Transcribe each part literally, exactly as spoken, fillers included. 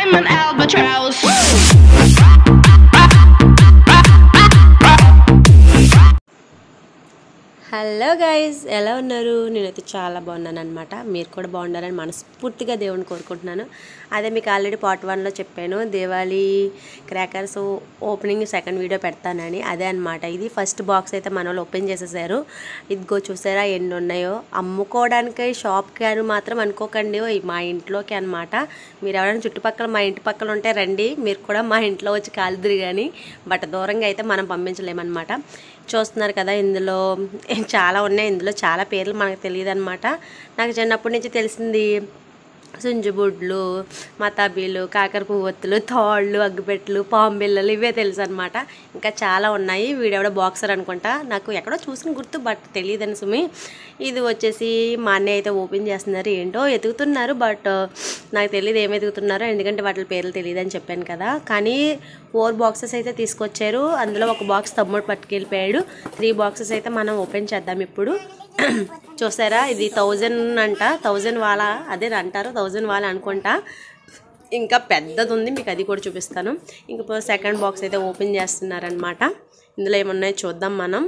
I'm an albatross. Hello guys, ఎలా ఉన్నారు? నేనైతే చాలా బాగున్నాను అనమాట. మీరు కూడా బాగుండాలని మనస్ఫూర్తిగా దేవుని కోరుకుంటున్నాను. అదే మీకు ఆల్రెడీ పార్ట్ వన్లో చెప్పాను, Diwali crackers opening second video పెడతానని. అదే అనమాట. ఇది ఫస్ట్ బాక్స్ అయితే మన వాళ్ళు ఓపెన్ చేసేసారు. ఇదిగో చూసారా ఎన్ని ఉన్నాయో. అమ్ముకోవడానికి షాప్కి అని మాత్రం అనుకోకండి, మా ఇంట్లోకి అనమాట. మీరు ఎవరైనా చుట్టుపక్కల మా ఇంటి పక్కల ఉంటే రండి, మీరు కూడా మా ఇంట్లో వచ్చి కాలుదురు. కానీ బట్ దూరంగా అయితే మనం పంపించలేమన్నమాట. చూస్తున్నారు కదా, ఇందులో చాలా ఉన్నాయి. ఇందులో చాలా పేర్లు మనకు తెలియదు అనమాట. నాకు చిన్నప్పటి నుంచి తెలిసింది సుంజుబుడ్లు, మతాబీలు, కాకర పువ్వొత్తులు, తాళ్ళు, అగ్గిపెట్లు, పాంబిళ్ళలు, ఇవే తెలుసు అనమాట. ఇంకా చాలా ఉన్నాయి. వీడెవడో బాక్సర్ అనుకుంటా, నాకు ఎక్కడో చూసిన గుర్తు బట్ తెలియదని సుమి. ఇది వచ్చేసి మా అన్నయ్య అయితే ఓపెన్ చేస్తున్నారు. ఏంటో ఎతుకుతున్నారు బట్ నాకు తెలియదు ఏమి ఎతుకుతున్నారో, ఎందుకంటే వాటి పేర్లు తెలియదు అని చెప్పాను కదా. కానీ ఫోర్ బాక్సెస్ అయితే తీసుకొచ్చారు. అందులో ఒక బాక్స్ తమ్ముడు పట్టుకెళ్ళిపోయాడు. త్రీ బాక్సెస్ అయితే మనం ఓపెన్ చేద్దాం ఇప్పుడు. చూసారా, ఇది థౌజండ్ అంట. థౌజండ్ వాళ్ళ అదే అంటారు, థౌజండ్ వాళ్ళ అనుకుంటా. ఇంకా పెద్దది ఉంది, మీకు అది కూడా చూపిస్తాను. ఇంకా సెకండ్ బాక్స్ అయితే ఓపెన్ చేస్తున్నారనమాట. ఇందులో ఏమున్నాయో చూద్దాం మనం.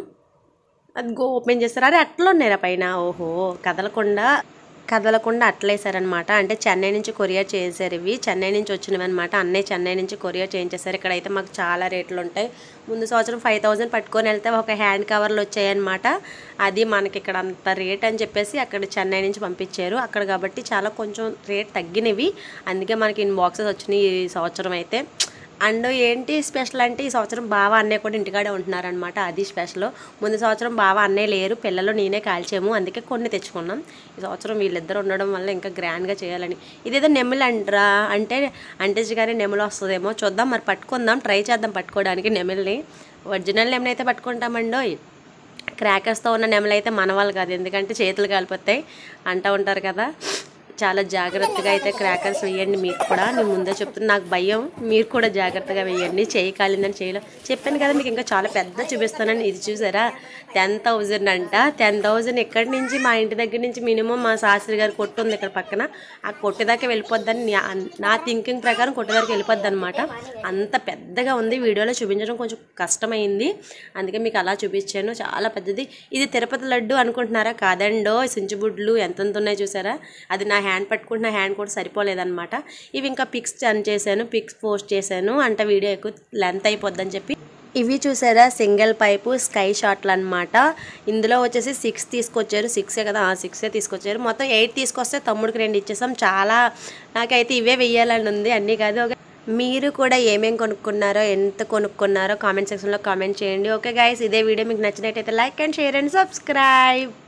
అది గో ఓపెన్ చేస్తారు. అరే అట్లా ఉన్నారా పైన? ఓహో, కదలకుండా కదలకుండా అట్లేసారనమాట. అంటే చెన్నై నుంచి కొరియర్ చేశారు. ఇవి చెన్నై నుంచి వచ్చినవి అనమాట. అన్నయ్య చెన్నై నుంచి కొరియర్ చేయించేశారు. ఇక్కడైతే మాకు చాలా రేట్లు ఉంటాయి. ముందు సంవత్సరం ఫైవ్ థౌజండ్ పట్టుకొని వెళ్తే ఒక హ్యాండ్ కవర్లు వచ్చాయన్నమాట. అది మనకి ఇక్కడ అంత రేట్ అని చెప్పేసి అక్కడ చెన్నై నుంచి పంపించారు. అక్కడ కాబట్టి చాలా కొంచెం రేట్ తగ్గినవి, అందుకే మనకి ఇన్ బాక్సెస్ వచ్చినాయి ఈ సంవత్సరం అయితే. అండ్ ఏంటి స్పెషల్ అంటే ఈ సంవత్సరం బావ అన్నయ్య కూడా ఇంటికాడే ఉంటున్నారనమాట. అది స్పెషల్. ముందు సంవత్సరం బావ అన్నయ్య లేరు, పిల్లలు నేనే కాల్చాము, అందుకే కొన్ని తెచ్చుకున్నాం. ఈ సంవత్సరం వీళ్ళిద్దరు ఉండడం వల్ల ఇంకా గ్రాండ్గా చేయాలని. ఇదేదో నెమ్మలు అంటారా, అంటే అంటేజ్ కానీ నెమ్మలు వస్తుందేమో చూద్దాం, మరి పట్టుకుందాం, ట్రై చేద్దాం పట్టుకోవడానికి నెమల్ని. ఒరిజినల్ నెమలు అయితే పట్టుకుంటామండో. క్రాకర్స్తో ఉన్న నెమలు అయితే మన వాళ్ళు కాదు, ఎందుకంటే చేతులు కాలిపోతాయి అంటూ ఉంటారు కదా. చాలా జాగ్రత్తగా అయితే క్రాకర్స్ వేయండి. మీరు కూడా నేను ముందే చెప్తున్నా, నాకు భయం, మీరు కూడా జాగ్రత్తగా వేయండి. చేయి కాలిందని చేయలో చెప్పాను కదా మీకు. ఇంకా చాలా పెద్ద చూపిస్తానని. ఇది చూసారా, టెన్ థౌజండ్ అంట. టెన్ థౌజండ్ ఎక్కడి నుంచి, మా ఇంటి దగ్గర నుంచి మినిమం మా శాస్త్రి గారి కొట్టు ఉంది ఇక్కడ పక్కన, ఆ కొట్టు దాకా వెళ్ళిపోద్దని నా థింకింగ్ ప్రకారం కొట్టు దాకా వెళ్ళిపోద్ది అనమాట. అంత పెద్దగా ఉంది. వీడియోలో చూపించడం కొంచెం కష్టమైంది, అందుకే మీకు అలా చూపించాను. చాలా పెద్దది. ఇది తిరుపతి లడ్డు అనుకుంటున్నారా? కాదండో, సించుబుడ్లు ఎంతెంత ఉన్నాయి చూసారా. అది నా హ్యాండ్ పట్టుకుంటున్న హ్యాండ్ కూడా సరిపోలేదన్నమాట. ఇవి ఇంకా పిక్స్ సెండ్ చేశాను, పిక్స్ పోస్ట్ చేశాను, అంటే వీడియో ఎక్కువ లెంత్ అయిపోద్దని చెప్పి. ఇవి చూసారా, సింగిల్ పైపు స్కై షాట్లు అనమాట. ఇందులో వచ్చేసి సిక్స్ తీసుకొచ్చారు. సిక్సే కదా, సిక్సే తీసుకొచ్చారు. మొత్తం ఎయిట్ తీసుకొస్తే తమ్ముడికి రెండు ఇచ్చేసాం. చాలా నాకైతే ఇవే వెయ్యాలని ఉంది, అన్నీ కాదు. మీరు కూడా ఏమేమి కొనుక్కున్నారో, ఎంత కొనుక్కున్నారో కామెంట్ సెక్షన్లో కామెంట్ చేయండి. ఓకే గైస్, ఇదే వీడియో మీకు నచ్చినట్టయితే like and share and subscribe.